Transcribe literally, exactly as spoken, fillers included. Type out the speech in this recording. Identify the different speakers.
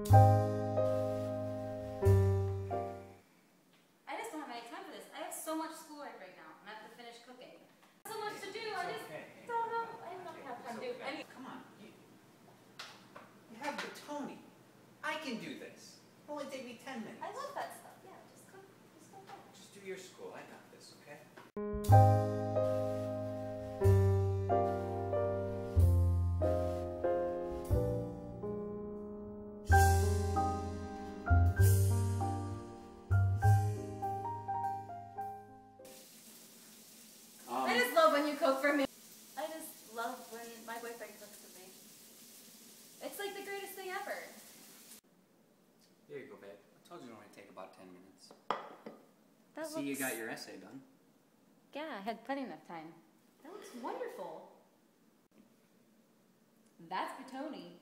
Speaker 1: I just don't have any time for this. I have so much schoolwork right now, and I have to finish cooking. So much to do. I just don't know. I don't have time to do any.
Speaker 2: Come on. You, you have buitoni. I can do this. It'll only take me ten minutes.
Speaker 1: I love that stuff. Yeah, just cook. Just cook.
Speaker 2: Just do your school. I got this, okay? Um,
Speaker 1: I just love when you cook for me. I just love when my boyfriend cooks for me. It's like the greatest thing ever.
Speaker 2: Here you go, babe. I told you it would only take about ten minutes.
Speaker 1: That
Speaker 2: See,
Speaker 1: looks...
Speaker 2: you got your essay done.
Speaker 1: Yeah, I had plenty enough time. That looks wonderful. That's buitoni.